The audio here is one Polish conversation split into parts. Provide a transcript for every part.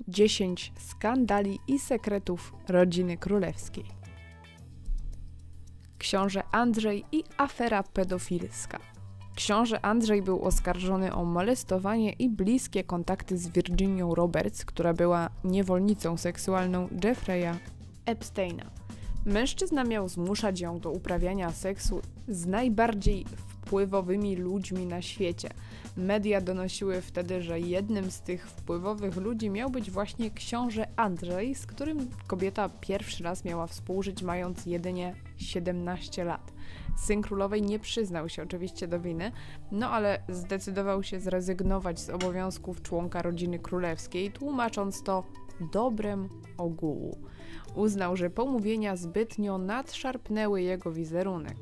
10 skandali i sekretów rodziny królewskiej. Książę Andrzej i afera pedofilska. Książę Andrzej był oskarżony o molestowanie i bliskie kontakty z Virginią Roberts, która była niewolnicą seksualną Jeffreya Epsteina. Mężczyzna miał zmuszać ją do uprawiania seksu z najbardziej wpływowymi ludźmi na świecie. Media donosiły wtedy, że jednym z tych wpływowych ludzi miał być właśnie książę Andrzej, z którym kobieta pierwszy raz miała współżyć, mając jedynie 17 lat. Syn królowej nie przyznał się oczywiście do winy, no ale zdecydował się zrezygnować z obowiązków członka rodziny królewskiej, tłumacząc to dobrem ogółu. Uznał, że pomówienia zbytnio nadszarpnęły jego wizerunek.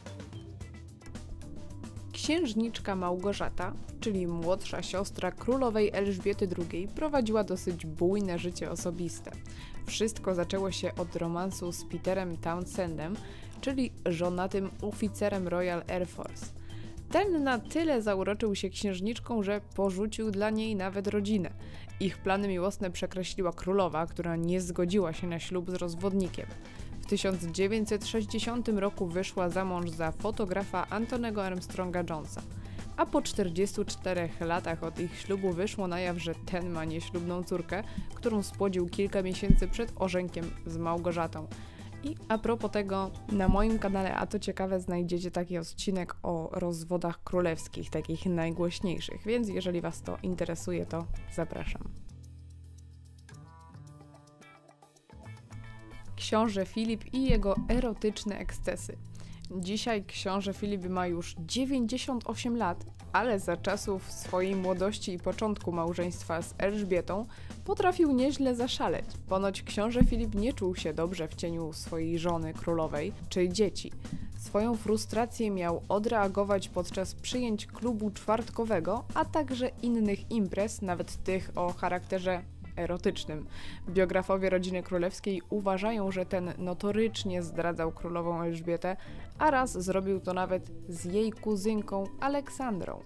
Księżniczka Małgorzata, czyli młodsza siostra królowej Elżbiety II, prowadziła dosyć bujne życie osobiste. Wszystko zaczęło się od romansu z Peterem Townsendem, czyli żonatym oficerem Royal Air Force. Ten na tyle zauroczył się księżniczką, że porzucił dla niej nawet rodzinę. Ich plany miłosne przekreśliła królowa, która nie zgodziła się na ślub z rozwodnikiem. W 1960 roku wyszła za mąż za fotografa Antonego Armstronga Jonesa, a po 44 latach od ich ślubu wyszło na jaw, że ten ma nieślubną córkę, którą spłodził kilka miesięcy przed ożenkiem z Małgorzatą. I a propos tego, na moim kanale, a to ciekawe, znajdziecie taki odcinek o rozwodach królewskich, takich najgłośniejszych, więc jeżeli Was to interesuje, to zapraszam. Książę Filip i jego erotyczne ekscesy. Dzisiaj książę Filip ma już 98 lat, ale za czasów swojej młodości i początku małżeństwa z Elżbietą potrafił nieźle zaszaleć. Ponoć książę Filip nie czuł się dobrze w cieniu swojej żony królowej czy dzieci. Swoją frustrację miał odreagować podczas przyjęć klubu czwartkowego, a także innych imprez, nawet tych o charakterze erotycznym. Biografowie rodziny królewskiej uważają, że ten notorycznie zdradzał królową Elżbietę, a raz zrobił to nawet z jej kuzynką Aleksandrą.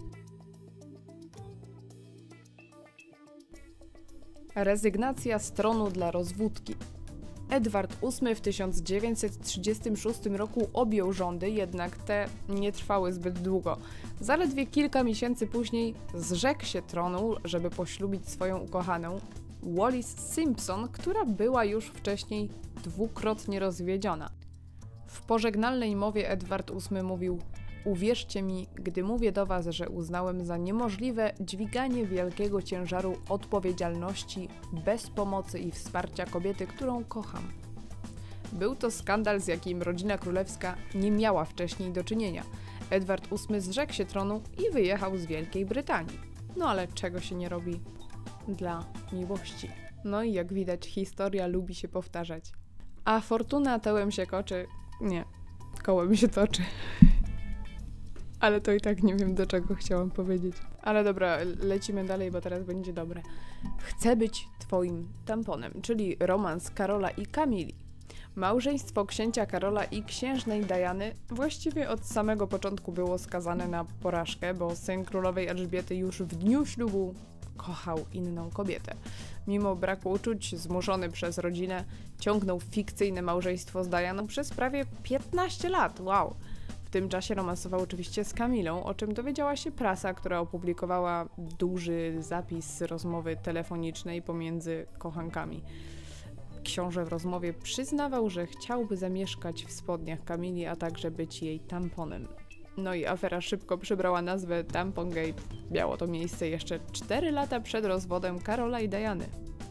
Rezygnacja z tronu dla rozwódki. Edward VIII w 1936 roku objął rządy, jednak te nie trwały zbyt długo. Zaledwie kilka miesięcy później zrzekł się tronu, żeby poślubić swoją ukochaną, Wallis Simpson, która była już wcześniej dwukrotnie rozwiedziona. W pożegnalnej mowie Edward VIII mówił: uwierzcie mi, gdy mówię do was, że uznałem za niemożliwe dźwiganie wielkiego ciężaru odpowiedzialności bez pomocy i wsparcia kobiety, którą kocham. Był to skandal, z jakim rodzina królewska nie miała wcześniej do czynienia. Edward VIII zrzekł się tronu i wyjechał z Wielkiej Brytanii. No ale czego się nie robi dla miłości? No i jak widać, historia lubi się powtarzać. A fortuna tyłem się koczy. Nie, kołem się toczy. Ale to i tak nie wiem, do czego chciałam powiedzieć. Ale dobra, lecimy dalej, bo teraz będzie dobre. Chcę być twoim tamponem, czyli romans Karola i Kamili. Małżeństwo księcia Karola i księżnej Diany właściwie od samego początku było skazane na porażkę, bo syn królowej Elżbiety już w dniu ślubu kochał inną kobietę. Mimo braku uczuć, zmuszony przez rodzinę, ciągnął fikcyjne małżeństwo z Dianą przez prawie 15 lat. Wow! W tym czasie romansował oczywiście z Kamilą, o czym dowiedziała się prasa, która opublikowała duży zapis rozmowy telefonicznej pomiędzy kochankami. Książę w rozmowie przyznawał, że chciałby zamieszkać w spodniach Kamili, a także być jej tamponem. No i afera szybko przybrała nazwę Tampongate. Miało to miejsce jeszcze 4 lata przed rozwodem Karola i Diany.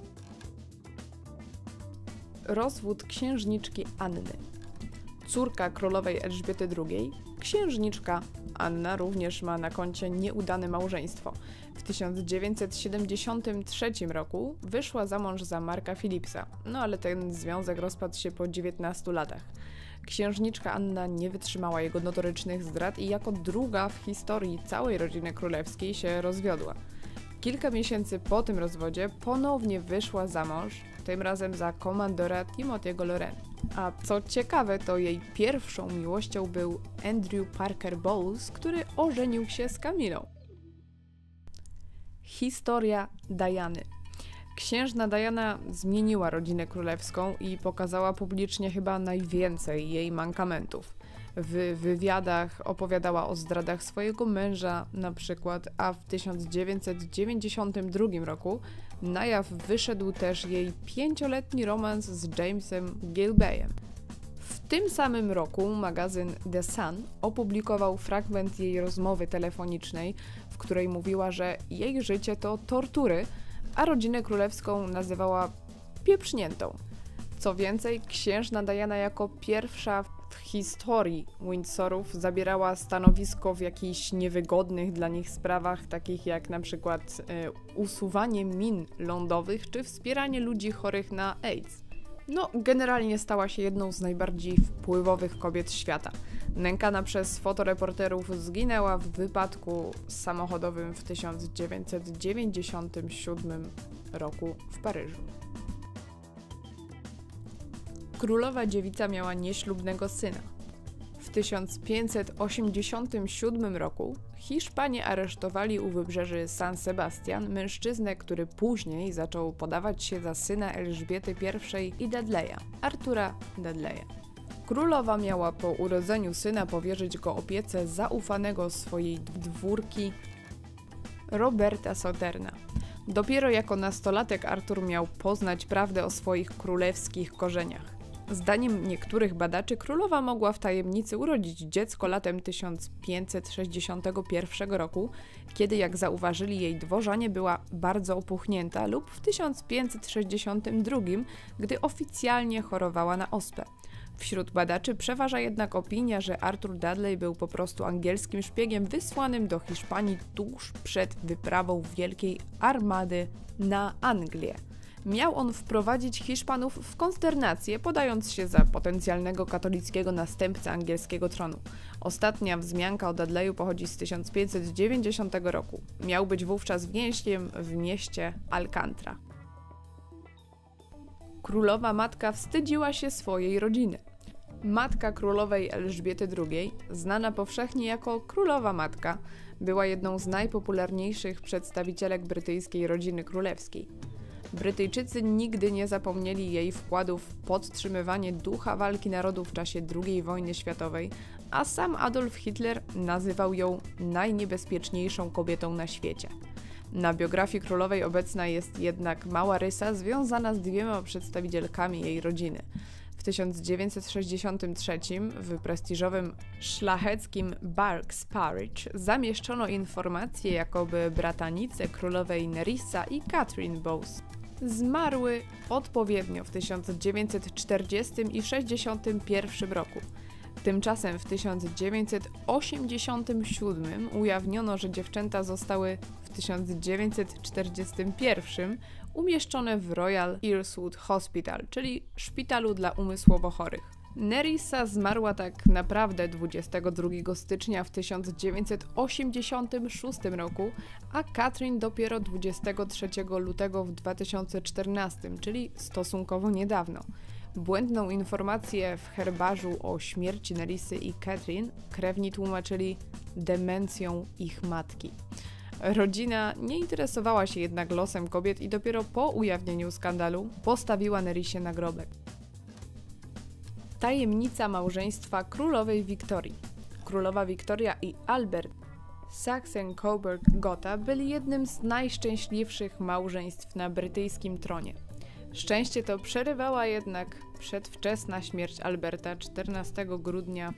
Rozwód księżniczki Anny. Córka królowej Elżbiety II, księżniczka Anna również ma na koncie nieudane małżeństwo. W 1973 roku wyszła za mąż za Marka Philipsa, no ale ten związek rozpadł się po 19 latach. Księżniczka Anna nie wytrzymała jego notorycznych zdrad i jako druga w historii całej rodziny królewskiej się rozwiodła. Kilka miesięcy po tym rozwodzie ponownie wyszła za mąż, tym razem za komandora Timothy'ego Lorena. A co ciekawe, to jej pierwszą miłością był Andrew Parker Bowles, który ożenił się z Kamilą. Historia Diany. Księżna Diana zmieniła rodzinę królewską i pokazała publicznie chyba najwięcej jej mankamentów. W wywiadach opowiadała o zdradach swojego męża na przykład, a w 1992 roku na jaw wyszedł też jej 5-letni romans z Jamesem Gilbayem. W tym samym roku magazyn The Sun opublikował fragment jej rozmowy telefonicznej, w której mówiła, że jej życie to tortury, a rodzinę królewską nazywała pieprzniętą. Co więcej, księżna Diana jako pierwsza w historii Windsorów zabierała stanowisko w jakichś niewygodnych dla nich sprawach, takich jak na przykład usuwanie min lądowych czy wspieranie ludzi chorych na AIDS. No, generalnie stała się jedną z najbardziej wpływowych kobiet świata. Nękana przez fotoreporterów zginęła w wypadku samochodowym w 1997 roku w Paryżu. Królowa dziewica miała nieślubnego syna. W 1587 roku Hiszpanie aresztowali u wybrzeży San Sebastian mężczyznę, który później zaczął podawać się za syna Elżbiety I i Dudleya, Artura Dudleya. Królowa miała po urodzeniu syna powierzyć go opiece zaufanego swojej dwórki Roberta Soterna. Dopiero jako nastolatek Artur miał poznać prawdę o swoich królewskich korzeniach. Zdaniem niektórych badaczy królowa mogła w tajemnicy urodzić dziecko latem 1561 roku, kiedy, jak zauważyli jej dworzanie, była bardzo opuchnięta, lub w 1562, gdy oficjalnie chorowała na ospę. Wśród badaczy przeważa jednak opinia, że Arthur Dudley był po prostu angielskim szpiegiem wysłanym do Hiszpanii tuż przed wyprawą Wielkiej Armady na Anglię. Miał on wprowadzić Hiszpanów w konsternację, podając się za potencjalnego katolickiego następcę angielskiego tronu. Ostatnia wzmianka o Dudleyu pochodzi z 1590 roku. Miał być wówczas więźniem w mieście Alcantara. Królowa matka wstydziła się swojej rodziny. Matka królowej Elżbiety II, znana powszechnie jako królowa matka, była jedną z najpopularniejszych przedstawicielek brytyjskiej rodziny królewskiej. Brytyjczycy nigdy nie zapomnieli jej wkładu w podtrzymywanie ducha walki narodów w czasie II wojny światowej, a sam Adolf Hitler nazywał ją najniebezpieczniejszą kobietą na świecie. Na biografii królowej obecna jest jednak mała rysa związana z 2 przedstawicielkami jej rodziny. W 1963 w prestiżowym szlacheckim Barks Parage zamieszczono informacje, jakoby bratanice królowej Nerissa i Catherine Bowes zmarły odpowiednio w 1940 i 1961 roku. Tymczasem w 1987 ujawniono, że dziewczęta zostały w 1941 umieszczone w Royal Earlswood Hospital, czyli szpitalu dla umysłowo chorych. Nerissa zmarła tak naprawdę 22 stycznia w 1986 roku, a Catherine dopiero 23 lutego w 2014, czyli stosunkowo niedawno. Błędną informację w herbarzu o śmierci Nerissy i Catherine krewni tłumaczyli demencją ich matki. Rodzina nie interesowała się jednak losem kobiet i dopiero po ujawnieniu skandalu postawiła Nerissie nagrobek. Tajemnica małżeństwa królowej Wiktorii. Królowa Wiktoria i Albert Saxe-Coburg-Gotha byli jednym z najszczęśliwszych małżeństw na brytyjskim tronie. Szczęście to przerywała jednak przedwczesna śmierć Alberta 14 grudnia w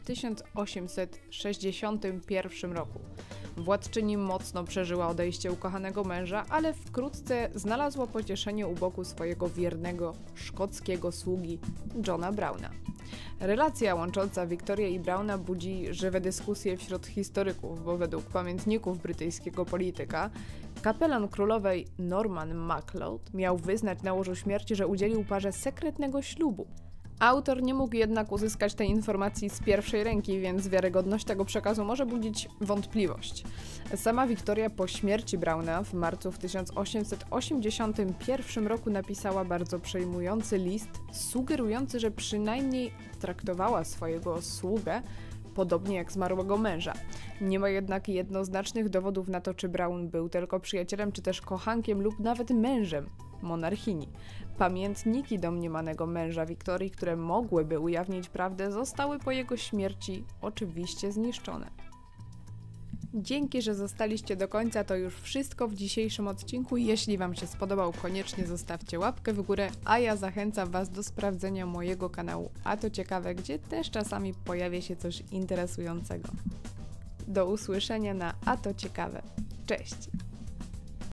1861 roku. Władczyni mocno przeżyła odejście ukochanego męża, ale wkrótce znalazła pocieszenie u boku swojego wiernego szkockiego sługi Johna Browna. Relacja łącząca Wiktorię i Browna budzi żywe dyskusje wśród historyków, bo według pamiętników brytyjskiego polityka kapelan królowej Norman MacLeod miał wyznać na łożu śmierci, że udzielił parze sekretnego ślubu. Autor nie mógł jednak uzyskać tej informacji z pierwszej ręki, więc wiarygodność tego przekazu może budzić wątpliwość. Sama Wiktoria po śmierci Browna w marcu w 1881 roku napisała bardzo przejmujący list, sugerujący, że przynajmniej traktowała swojego sługę podobnie jak zmarłego męża. Nie ma jednak jednoznacznych dowodów na to, czy Brown był tylko przyjacielem, czy też kochankiem lub nawet mężem monarchini. Pamiętniki domniemanego męża Wiktorii, które mogłyby ujawnić prawdę, zostały po jego śmierci oczywiście zniszczone. Dzięki, że zostaliście do końca, to już wszystko w dzisiejszym odcinku. Jeśli Wam się spodobał, koniecznie zostawcie łapkę w górę, a ja zachęcam Was do sprawdzenia mojego kanału A to Ciekawe, gdzie też czasami pojawia się coś interesującego. Do usłyszenia na A to Ciekawe. Cześć!